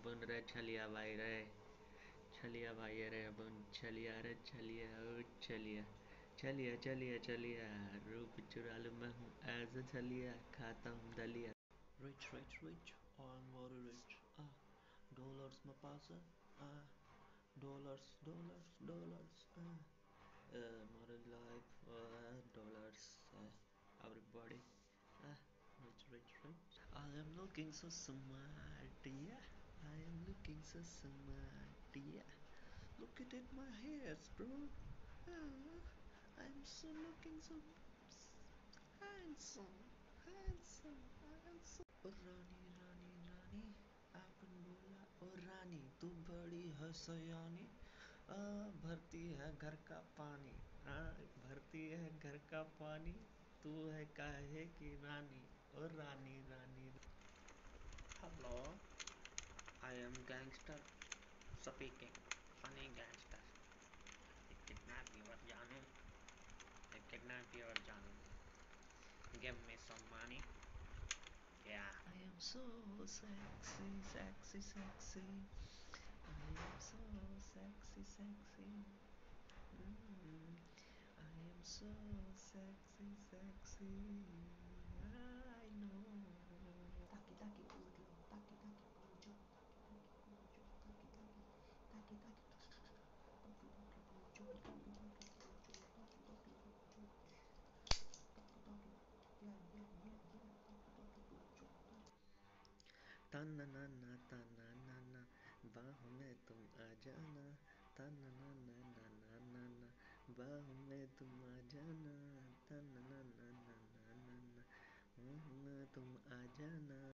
अपन रे छलिया भाई रे अपन छलिया रे छलिया ओ छलिया छलिया छलिया छलिया रूप चुरा लूं मैं हूँ ऐसा छलिया खाता हूँ दलिया rich rich rich I'm very rich dollars में पास है dollars my life dollars everybody rich rich rich I am looking so smart yeah I am looking so smart yeah look at my hairs bro I'm so looking so handsome handsome ओ रानी रानी रानी आपन बोला ओ रानी तू बड़ी है सयानी भरती है घर का पानी भरती है घर का पानी तू है काहे की रानी ओ रानी रानी hello I am gangster speaking funny gangster kidnap your जानू kidnap your जानू give me some money yeah I am so sexy sexy sexy I am so sexy sexy I am so sexy sexy I know taki taki pojo taki taki pojo taki taki taki taki taki taki pojo taki taki pojo taki taki pojo taki taki yeah yeah yeah yeah taki taki pojo ताना ना ना ताना ना ना बाहों में तुम आ जाना ताना ना ना ना ना ना ना बाहों में तुम आ जाना ताना ना ना ना ना ना ना बाहों में तुम आ